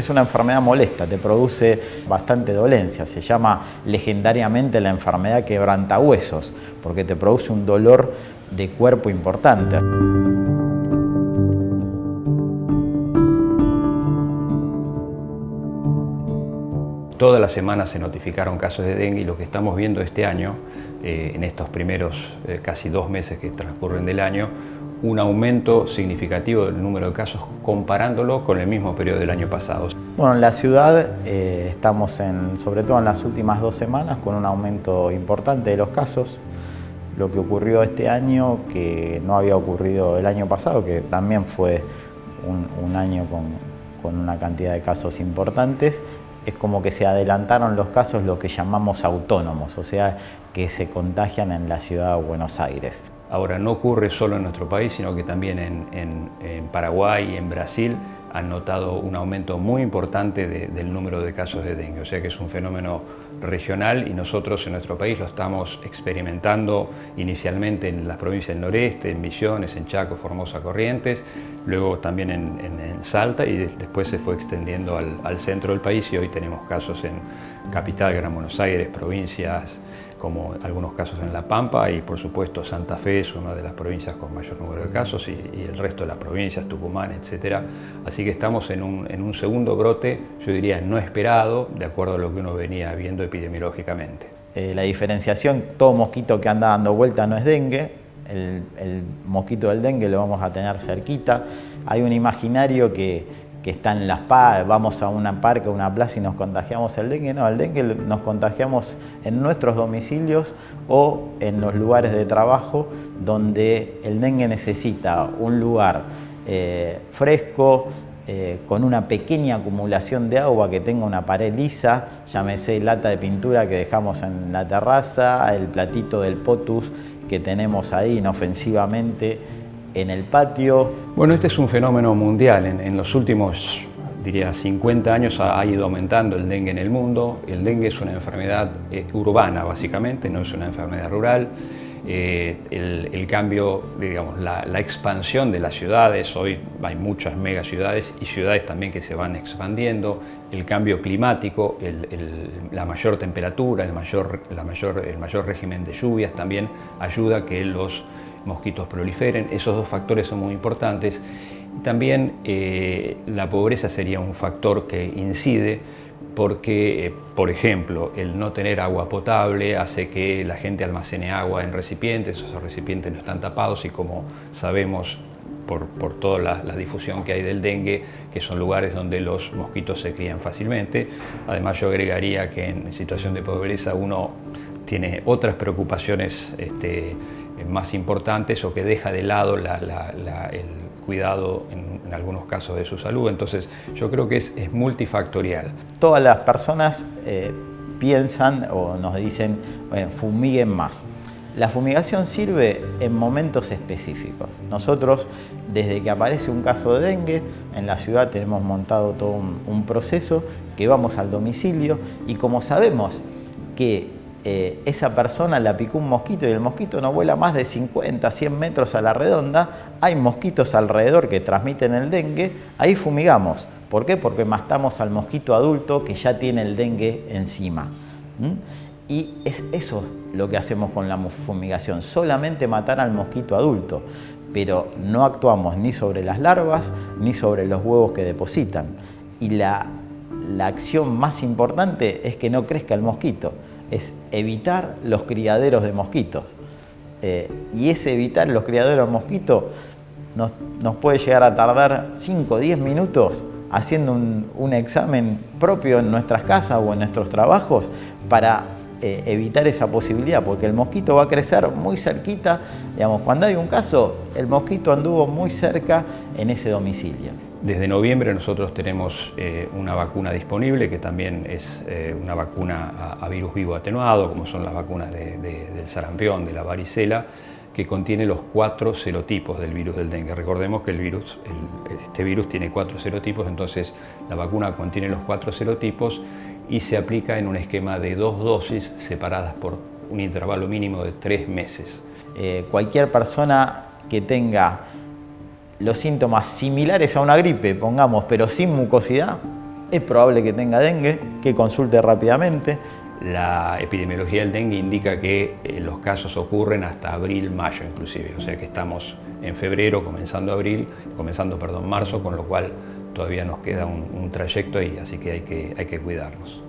Es una enfermedad molesta, te produce bastante dolencia. Se llama legendariamente la enfermedad quebrantahuesos, porque te produce un dolor de cuerpo importante. Todas las semanas se notificaron casos de dengue y lo que estamos viendo este año, en estos primeros casi 2 meses que transcurren del año, un aumento significativo del número de casos comparándolo con el mismo periodo del año pasado. Bueno, en la ciudad estamos, sobre todo en las últimas 2 semanas, con un aumento importante de los casos. Lo que ocurrió este año, que no había ocurrido el año pasado, que también fue un año con una cantidad de casos importantes, es como que se adelantaron los casos, lo que llamamos autónomos, o sea, que se contagian en la ciudad de Buenos Aires. Ahora, no ocurre solo en nuestro país, sino que también en Paraguay y en Brasil han notado un aumento muy importante del número de casos de dengue. O sea que es un fenómeno regional y nosotros en nuestro país lo estamos experimentando inicialmente en las provincias del noreste, en Misiones, en Chaco, Formosa, Corrientes, luego también en Salta y después se fue extendiendo al centro del país y hoy tenemos casos en Capital, Gran Buenos Aires, provincias como algunos casos en La Pampa y por supuesto Santa Fe es una de las provincias con mayor número de casos y el resto de las provincias, Tucumán, etc. Así que estamos en un segundo brote, yo diría no esperado, de acuerdo a lo que uno venía viendo epidemiológicamente. La diferenciación, todo mosquito que anda dando vuelta no es dengue, el mosquito del dengue lo vamos a tener cerquita. Hay un imaginario que está en las vamos a un parque, a una plaza y nos contagiamos el dengue. No, el dengue nos contagiamos en nuestros domicilios o en los lugares de trabajo donde el dengue necesita un lugar fresco, con una pequeña acumulación de agua, que tenga una pared lisa, llámese lata de pintura que dejamos en la terraza, el platito del potus que tenemos ahí inofensivamente en el patio. Bueno, este es un fenómeno mundial. En los últimos, diría, 50 años ha ido aumentando el dengue en el mundo. El dengue es una enfermedad urbana, básicamente, no es una enfermedad rural. El cambio, digamos, la expansión de las ciudades, hoy hay muchas megaciudades y ciudades también que se van expandiendo, el cambio climático, la mayor temperatura, el mayor régimen de lluvias también ayuda a que los mosquitos proliferen. Esos 2 factores son muy importantes. También la pobreza sería un factor que incide porque, por ejemplo, el no tener agua potable hace que la gente almacene agua en recipientes, esos recipientes no están tapados y como sabemos por toda la difusión que hay del dengue, que son lugares donde los mosquitos se crían fácilmente. Además yo agregaría que en situación de pobreza uno tiene otras preocupaciones más importantes o que deja de lado el cuidado en algunos casos de su salud. Entonces yo creo que es multifactorial. Todas las personas piensan o nos dicen, fumiguen más. La fumigación sirve en momentos específicos. Nosotros, desde que aparece un caso de dengue, en la ciudad tenemos montado todo un proceso que vamos al domicilio y como sabemos que esa persona la picó un mosquito y el mosquito no vuela más de 50, 100 metros a la redonda, hay mosquitos alrededor que transmiten el dengue, ahí fumigamos. ¿Por qué? Porque matamos al mosquito adulto que ya tiene el dengue encima. Y es eso lo que hacemos con la fumigación, solamente matar al mosquito adulto, pero no actuamos ni sobre las larvas ni sobre los huevos que depositan. Y la acción más importante es que no crezca el mosquito, es evitar los criaderos de mosquitos. Y ese evitar los criaderos de mosquitos nos puede llegar a tardar 5 o 10 minutos haciendo un examen propio en nuestras casas o en nuestros trabajos para evitar esa posibilidad, porque el mosquito va a crecer muy cerquita. Digamos, cuando hay un caso, el mosquito anduvo muy cerca en ese domicilio. Desde noviembre nosotros tenemos una vacuna disponible que también es una vacuna a virus vivo atenuado, como son las vacunas del sarampión, de la varicela, que contiene los 4 serotipos del virus del dengue. Recordemos que este virus tiene 4 serotipos, entonces la vacuna contiene los 4 serotipos y se aplica en un esquema de 2 dosis separadas por un intervalo mínimo de 3 meses. Cualquier persona que tenga los síntomas similares a una gripe, pongamos, pero sin mucosidad, es probable que tenga dengue, que consulte rápidamente. La epidemiología del dengue indica que los casos ocurren hasta abril, mayo inclusive, o sea que estamos en febrero, comenzando marzo, con lo cual todavía nos queda un trayecto ahí, así que hay que cuidarnos.